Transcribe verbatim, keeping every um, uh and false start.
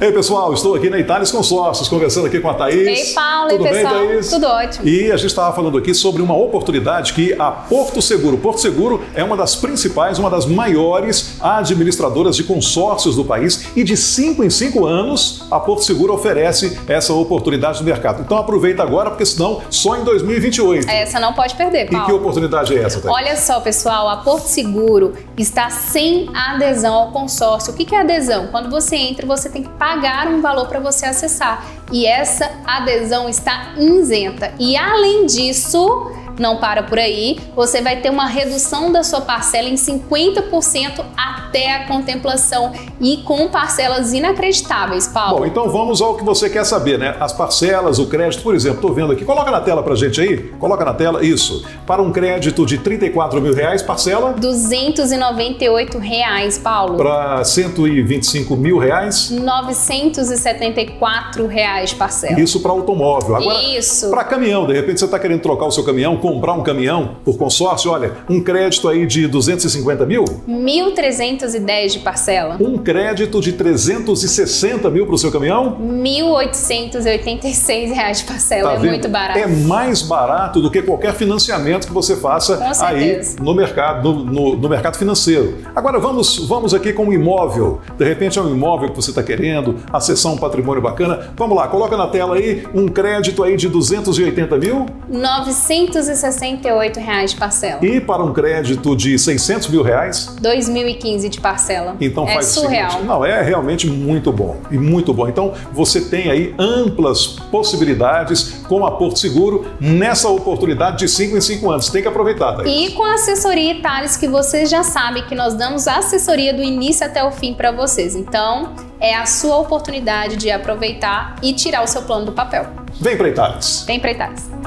Ei, pessoal, estou aqui na Itális Consórcios, conversando aqui com a Thaís. Ei, Paulo, Tudo e bem, pessoal? Thaís? Tudo ótimo. E a gente estava falando aqui sobre uma oportunidade que a Porto Seguro. Porto Seguro é uma das principais, uma das maiores administradoras de consórcios do país e de cinco em cinco anos a Porto Seguro oferece essa oportunidade no mercado. Então aproveita agora, porque senão só em dois mil e vinte e oito. Essa não pode perder, Paulo. E que oportunidade é essa, Thaís? Olha só, pessoal, a Porto Seguro está sem adesão ao consórcio. O que é adesão? Quando você entra, você tem que pagar um valor para você acessar. E essa adesão está isenta. E além disso, não para por aí, você vai ter uma redução da sua parcela em cinquenta por cento até a contemplação e com parcelas inacreditáveis, Paulo. Bom, então vamos ao que você quer saber, né? As parcelas, o crédito, por exemplo, estou vendo aqui, coloca na tela pra gente aí, coloca na tela, isso. Para um crédito de trinta e quatro mil reais, parcela? duzentos e noventa e oito reais, Paulo. Para cento e vinte e cinco mil reais? novecentos e setenta e quatro reais parcela. Isso para automóvel. Agora, isso. Para caminhão, de repente você está querendo trocar o seu caminhão, comprar um caminhão por consórcio, olha, um crédito aí de duzentos e cinquenta mil? mil trezentos e dez de parcela. Um crédito de trezentos e sessenta mil para o seu caminhão? mil oitocentos e oitenta e seis reais de parcela, Tá é vendo? muito barato. É mais barato do que qualquer financiamento que você faça Com aí certeza. no mercado, no, no, no mercado financeiro. Agora vamos, vamos aqui com um imóvel. De repente é um imóvel que você está querendo, acessar um patrimônio bacana. Vamos lá, coloca na tela aí um crédito aí de duzentos e oitenta mil? novecentos e sessenta e oito reais de parcela. E para um crédito de seiscentos mil reais? dois mil e quinze de parcela. Então é faz surreal. o seguinte, não, é realmente muito bom e muito bom. Então você tem aí amplas possibilidades com a Porto Seguro nessa oportunidade de cinco em cinco anos. Tem que aproveitar, Thaís. E com a assessoria Itális, que você já sabe que nós damos assessoria do início até o fim para vocês. Então é a sua oportunidade de aproveitar e tirar o seu plano do papel. Vem para Itális. Vem para Itális.